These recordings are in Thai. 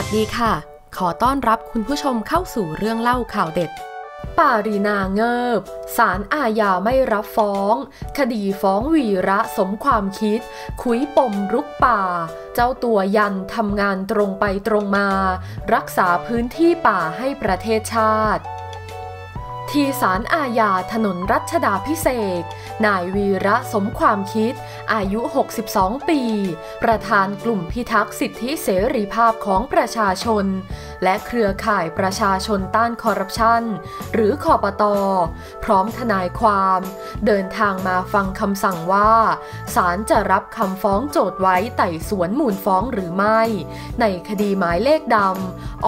ดีค่ะขอต้อนรับคุณผู้ชมเข้าสู่เรื่องเล่าข่าวเด็ดปารีนาเงิบศาลอาญาไม่รับฟ้องคดีฟ้องวีระสมความคิดคุยปมรุกป่าเจ้าตัวยันทำงานตรงไปตรงมารักษาพื้นที่ป่าให้ประเทศชาติที่ศาลอาญาถนนรัชดาภิเษกนายวีระสมความคิดอายุ62ปีประธานกลุ่มพิทักษ์สิทธิเสรีภาพของประชาชนและเครือข่ายประชาชนต้านคอร์รัปชันหรือคปต.พร้อมทนายความเดินทางมาฟังคำสั่งว่าศาลจะรับคำฟ้องโจทก์ไว้ไต่สวนมูลฟ้องหรือไม่ในคดีหมายเลขดำอ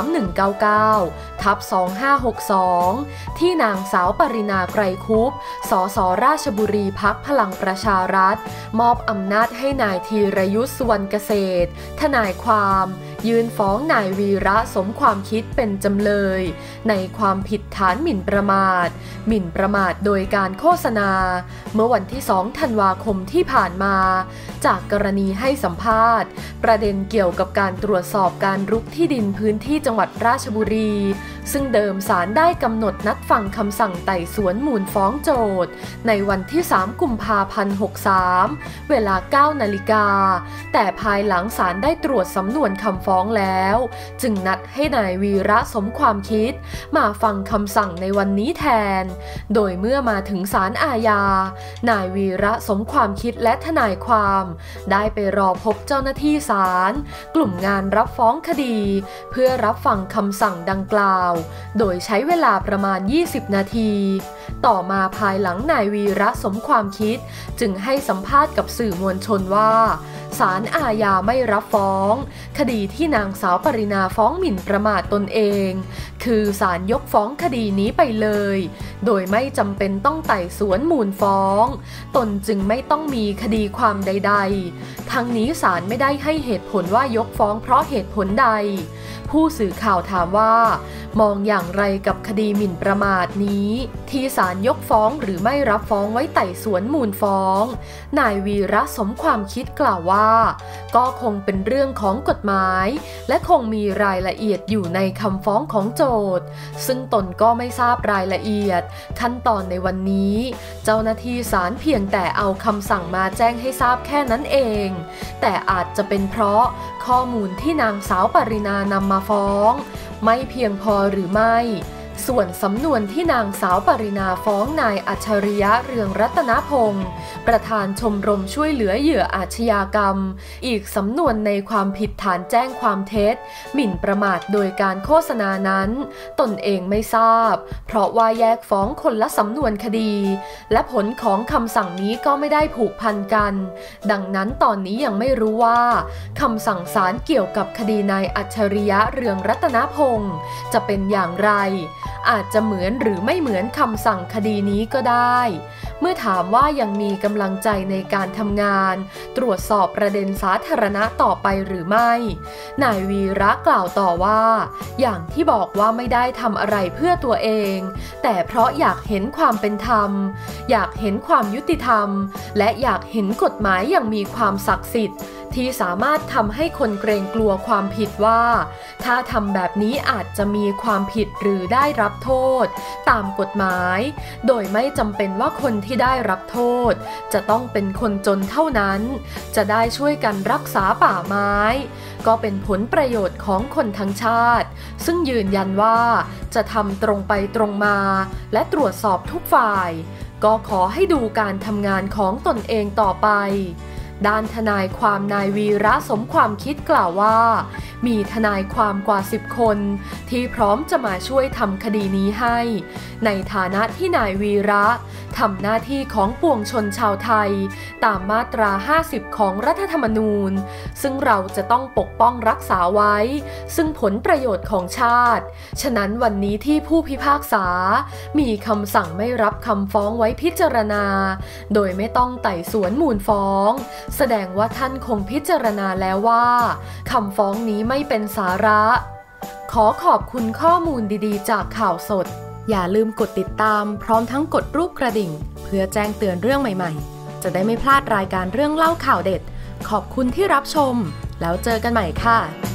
3199/2562ที่นางสาวปรินาไกรคุปสสราชบุรีพรรคพลังประชารัฐมอบอำนาจให้นายธีรยุทธ สุวรรณเกษตรทนายความยื่นฟ้องนายวีระสมความคิดเป็นจำเลยในความผิดฐานหมิ่นประมาทโดยการโฆษณาเมื่อวันที่2 ธันวาคมที่ผ่านมาจากกรณีให้สัมภาษณ์ประเด็นเกี่ยวกับการตรวจสอบการรุกที่ดินพื้นที่จังหวัดราชบุรีซึ่งเดิมศาลได้กำหนดนัดฟังคำสั่งไต่สวนมูลฟ้องโจทก์ในวันที่3 กุมภาพันธ์ 63เวลา 9 นาฬิกาแต่ภายหลังศาลได้ตรวจสำนวนคำฟ้องแล้วจึงนัดให้นายวีระสมความคิดมาฟังคำสั่งในวันนี้แทนโดยเมื่อมาถึงศาลอาญานายวีระสมความคิดและทนายความได้ไปรอพบเจ้าหน้าที่ศาลกลุ่มงานรับฟ้องคดีเพื่อรับฟังคำสั่งดังกล่าวโดยใช้เวลาประมาณ20 นาทีต่อมาภายหลังนายวีระสมความคิดจึงให้สัมภาษณ์กับสื่อมวลชนว่าศาลอาญาไม่รับฟ้องคดีที่นางสาวปรินาฟ้องหมิ่นประมาทตนเองคือศาลยกฟ้องคดีนี้ไปเลยโดยไม่จำเป็นต้องไต่สวนมูลฟ้องตนจึงไม่ต้องมีคดีความใดๆทั้งนี้ศาลไม่ได้ให้เหตุผลว่ายกฟ้องเพราะเหตุผลใดผู้สื่อข่าวถามว่ามองอย่างไรกับคดีหมิ่นประมาทนี้ที่ศาลยกฟ้องหรือไม่รับฟ้องไว้ไต่สวนมูลฟ้องนายวีระสมความคิดกล่าวว่าก็คงเป็นเรื่องของกฎหมายและคงมีรายละเอียดอยู่ในคำฟ้องของโจทก์ซึ่งตนก็ไม่ทราบรายละเอียดขั้นตอนในวันนี้เจ้าหน้าที่ศาลเพียงแต่เอาคำสั่งมาแจ้งให้ทราบแค่นั้นเองแต่อาจจะเป็นเพราะข้อมูลที่นางสาวปรินานำมาฟ้องไม่เพียงพอหรือไม่ส่วนสำนวนที่นางสาวปรินาฟ้องนายอัจฉริยะเรืองรัตนพงศ์ประธานชมรมช่วยเหลือเหยื่ออาชญากรรมอีกสำนวนในความผิดฐานแจ้งความเท็จหมิ่นประมาทโดยการโฆษณานั้นตนเองไม่ทราบเพราะว่าแยกฟ้องคนละสำนวนคดีและผลของคำสั่งนี้ก็ไม่ได้ผูกพันกันดังนั้นตอนนี้ยังไม่รู้ว่าคำสั่งศาลเกี่ยวกับคดีนายอัจฉริยะเรืองรัตนพงศ์จะเป็นอย่างไรอาจจะเหมือนหรือไม่เหมือนคำสั่งคดีนี้ก็ได้เมื่อถามว่ายังมีกำลังใจในการทำงานตรวจสอบประเด็นสาธารณะต่อไปหรือไม่นายวีระกล่าวต่อว่าอย่างที่บอกว่าไม่ได้ทำอะไรเพื่อตัวเองแต่เพราะอยากเห็นความเป็นธรรมอยากเห็นความยุติธรรมและอยากเห็นกฎหมายอย่างมีความศักดิ์สิทธิ์ที่สามารถทำให้คนเกรงกลัวความผิดว่าถ้าทำแบบนี้อาจจะมีความผิดหรือได้รับโทษตามกฎหมายโดยไม่จำเป็นว่าคนที่ได้รับโทษจะต้องเป็นคนจนเท่านั้นจะได้ช่วยกันรักษาป่าไม้ก็เป็นผลประโยชน์ของคนทั้งชาติซึ่งยืนยันว่าจะทำตรงไปตรงมาและตรวจสอบทุกฝ่ายก็ขอให้ดูการทำงานของตนเองต่อไปด้านทนายความนายวีระสมความคิดกล่าวว่ามีทนายความกว่า10 คนที่พร้อมจะมาช่วยทำคดีนี้ให้ในฐานะที่นายวีระทำหน้าที่ของปวงชนชาวไทยตามมาตรา50ของรัฐธรรมนูญซึ่งเราจะต้องปกป้องรักษาไว้ซึ่งผลประโยชน์ของชาติฉะนั้นวันนี้ที่ผู้พิพากษามีคำสั่งไม่รับคำฟ้องไว้พิจารณาโดยไม่ต้องไต่สวนมูลฟ้องแสดงว่าท่านคงพิจารณาแล้วว่าคำฟ้องนี้ไม่เป็นสาระขอขอบคุณข้อมูลดีๆจากข่าวสดอย่าลืมกดติดตามพร้อมทั้งกดรูปกระดิ่งเพื่อแจ้งเตือนเรื่องใหม่ๆจะได้ไม่พลาดรายการเรื่องเล่าข่าวเด็ดขอบคุณที่รับชมแล้วเจอกันใหม่ค่ะ